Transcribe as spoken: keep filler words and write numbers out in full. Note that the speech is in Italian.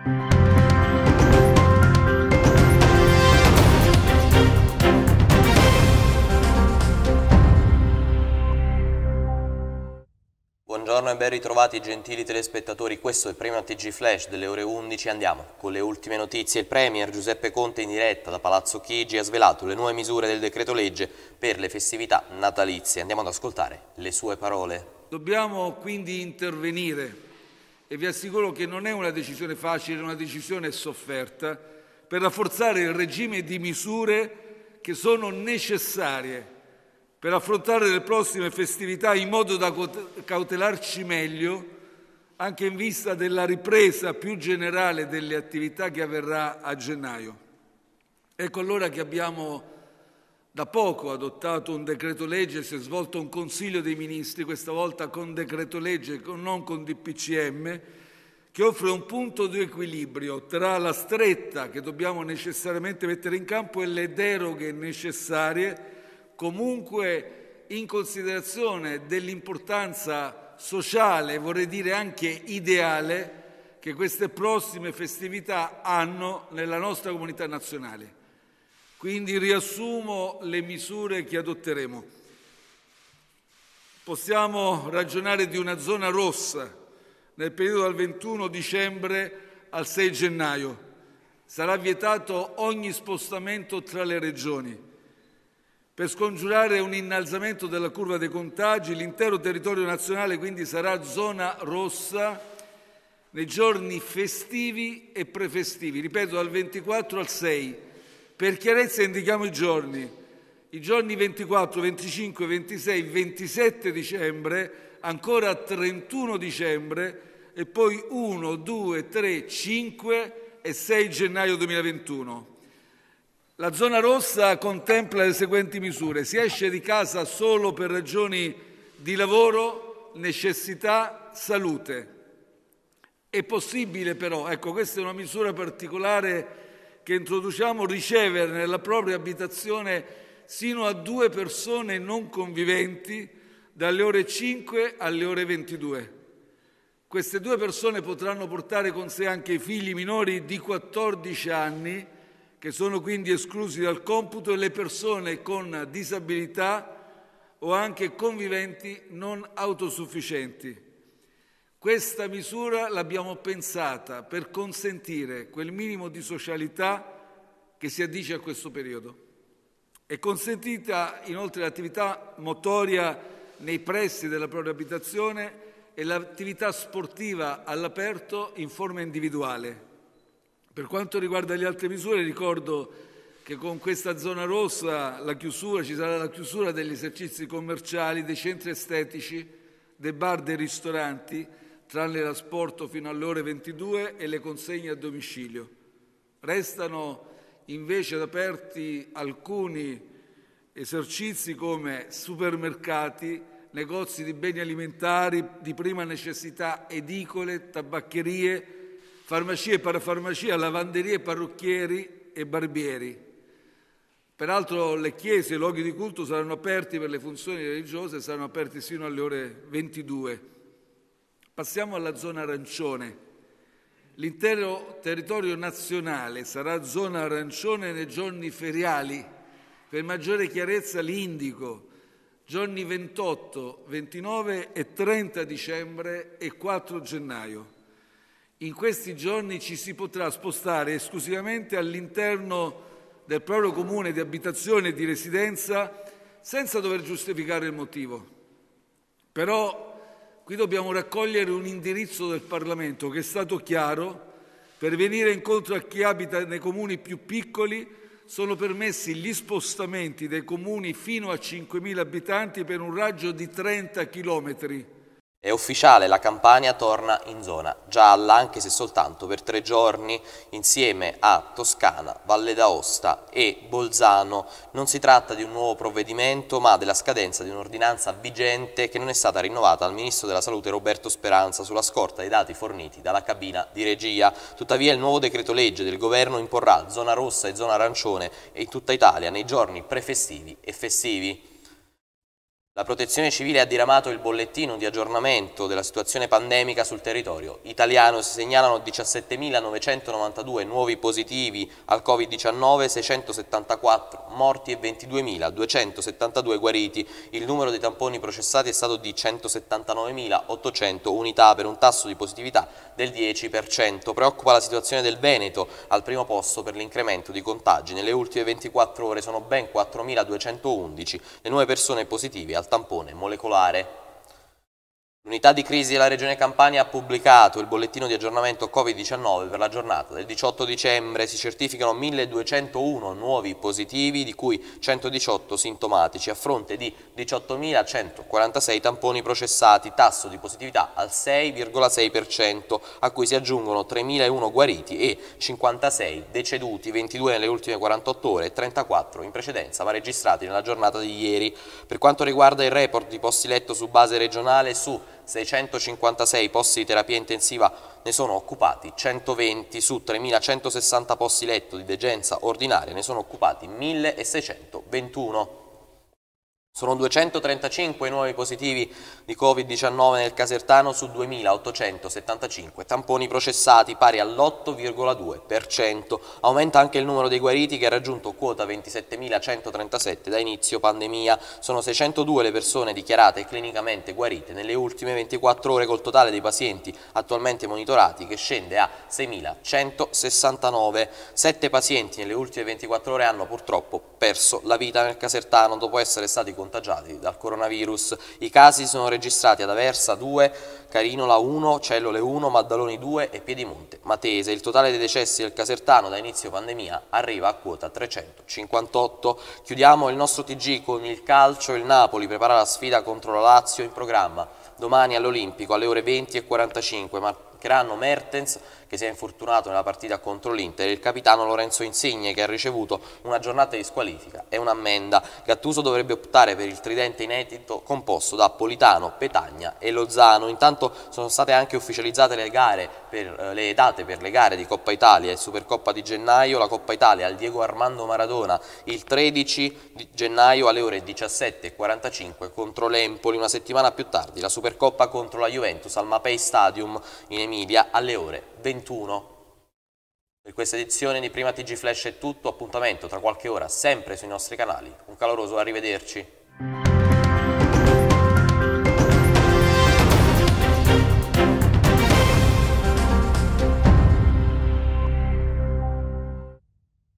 Buongiorno e ben ritrovati gentili telespettatori, questo è il primo T G Flash delle ore undici, andiamo con le ultime notizie. Il Premier Giuseppe Conte in diretta da Palazzo Chigi ha svelato le nuove misure del decreto legge per le festività natalizie. Andiamo ad ascoltare le sue parole. Dobbiamo quindi intervenire e vi assicuro che non è una decisione facile, è una decisione sofferta per rafforzare il regime di misure che sono necessarie per affrontare le prossime festività in modo da cautelarci meglio, anche in vista della ripresa più generale delle attività che avverrà a gennaio. Ecco allora che abbiamo da poco adottato un decreto legge, si è svolto un Consiglio dei Ministri, questa volta con decreto legge, non con D P C M, che offre un punto di equilibrio tra la stretta che dobbiamo necessariamente mettere in campo e le deroghe necessarie, comunque in considerazione dell'importanza sociale, vorrei dire anche ideale, che queste prossime festività hanno nella nostra comunità nazionale. Quindi riassumo le misure che adotteremo. Possiamo ragionare di una zona rossa nel periodo dal ventuno dicembre al sei gennaio. Sarà vietato ogni spostamento tra le regioni. Per scongiurare un innalzamento della curva dei contagi, l'intero territorio nazionale quindi sarà zona rossa nei giorni festivi e prefestivi, ripeto dal ventiquattro al sei. Per chiarezza indichiamo i giorni, i giorni ventiquattro, venticinque, ventisei, ventisette dicembre, ancora trentuno dicembre e poi uno, due, tre, cinque e sei gennaio duemilaventuno. La zona rossa contempla le seguenti misure. Si esce di casa solo per ragioni di lavoro, necessità, salute. È possibile però, ecco questa è una misura particolare che introduciamo, ricevere nella propria abitazione sino a due persone non conviventi dalle ore cinque alle ore ventidue. Queste due persone potranno portare con sé anche i figli minori di quattordici anni, che sono quindi esclusi dal computo, e le persone con disabilità o anche conviventi non autosufficienti. Questa misura l'abbiamo pensata per consentire quel minimo di socialità che si addice a questo periodo. È consentita inoltre l'attività motoria nei pressi della propria abitazione e l'attività sportiva all'aperto in forma individuale. Per quanto riguarda le altre misure, ricordo che con questa zona rossa la chiusura, ci sarà la chiusura degli esercizi commerciali, dei centri estetici, dei bar, dei ristoranti, tranne l'asporto fino alle ore ventidue e le consegne a domicilio. Restano invece aperti alcuni esercizi come supermercati, negozi di beni alimentari di prima necessità, edicole, tabaccherie, farmacie e parafarmacie, lavanderie, parrucchieri e barbieri. Peraltro le chiese e i luoghi di culto saranno aperti per le funzioni religiose, saranno aperti sino alle ore ventidue. Passiamo alla zona arancione. L'intero territorio nazionale sarà zona arancione nei giorni feriali. Per maggiore chiarezza li indico: giorni ventotto, ventinove e trenta dicembre e quattro gennaio. In questi giorni ci si potrà spostare esclusivamente all'interno del proprio comune di abitazione e di residenza senza dover giustificare il motivo. Però qui dobbiamo raccogliere un indirizzo del Parlamento che è stato chiaro: per venire incontro a chi abita nei comuni più piccoli sono permessi gli spostamenti dei comuni fino a cinquemila abitanti per un raggio di trenta chilometri. È ufficiale, la Campania torna in zona gialla, anche se soltanto per tre giorni, insieme a Toscana, Valle d'Aosta e Bolzano. Non si tratta di un nuovo provvedimento, ma della scadenza di un'ordinanza vigente che non è stata rinnovata dal Ministro della Salute Roberto Speranza sulla scorta dei dati forniti dalla cabina di regia. Tuttavia il nuovo decreto legge del governo imporrà zona rossa e zona arancione in tutta Italia nei giorni prefestivi e festivi. La Protezione Civile ha diramato il bollettino di aggiornamento della situazione pandemica sul territorio italiano. Si segnalano diciassettemilanovecentonovantadue nuovi positivi al Covid diciannove, seicentosettantaquattro morti e ventidue-duecentosettantadue guariti. Il numero dei tamponi processati è stato di centosettantanovemilaottocento unità, per un tasso di positività del dieci per cento. Preoccupa la situazione del Veneto, al primo posto per l'incremento di contagi. Nelle ultime ventiquattro ore sono ben quattromiladuecentoundici le nuove persone positive al tampone molecolare. L'unità di crisi della Regione Campania ha pubblicato il bollettino di aggiornamento Covid diciannove per la giornata del diciotto dicembre. Si certificano milleduecentouno nuovi positivi, di cui centodiciotto sintomatici, a fronte di diciottomilacentoquarantasei tamponi processati, tasso di positività al sei virgola sei per cento, a cui si aggiungono tremilauno guariti e cinquantasei deceduti, ventidue nelle ultime quarantotto ore e trentaquattro in precedenza, ma registrati nella giornata di ieri. Per quanto riguarda il report di posti letto su base regionale, su seicentocinquantasei posti di terapia intensiva ne sono occupati centoventi, su tremilacentosessanta posti letto di degenza ordinaria ne sono occupati milleseicentoventuno. Sono duecentotrentacinque i nuovi positivi di Covid diciannove nel Casertano su duemilaottocentosettantacinque tamponi processati, pari all'otto virgola due per cento. Aumenta anche il numero dei guariti, che ha raggiunto quota ventisettemilacentotrentasette da inizio pandemia. Sono seicentodue le persone dichiarate clinicamente guarite nelle ultime ventiquattro ore, col totale dei pazienti attualmente monitorati che scende a seimilacentosessantanove. Sette pazienti nelle ultime ventiquattro ore hanno purtroppo perso la vita nel Casertano dopo essere stati contagiati dal coronavirus. I casi sono registrati ad Aversa due, Carinola uno, Cellole uno, Maddaloni due e Piedimonte Matese. Il totale dei decessi del Casertano da inizio pandemia arriva a quota trecentocinquantotto. Chiudiamo il nostro T G con il calcio. Il Napoli prepara la sfida contro la Lazio, in programma domani all'Olimpico alle ore venti e quarantacinque. Marcheranno Mertens, che si è infortunato nella partita contro l'Inter, e il capitano Lorenzo Insigne, che ha ricevuto una giornata di squalifica e un'ammenda. Gattuso dovrebbe optare per il tridente inedito composto da Politano, Petagna e Lozano. Intanto sono state anche ufficializzate le, gare per, eh, le date per le gare di Coppa Italia e Supercoppa di gennaio. La Coppa Italia al Diego Armando Maradona il tredici di gennaio alle ore diciassette e quarantacinque contro l'Empoli. Una settimana più tardi la Supercoppa contro la Juventus al Mapei Stadium in Emilia alle ore ventuno. Per questa edizione di Prima T G Flash è tutto. Appuntamento tra qualche ora sempre sui nostri canali. Un caloroso arrivederci.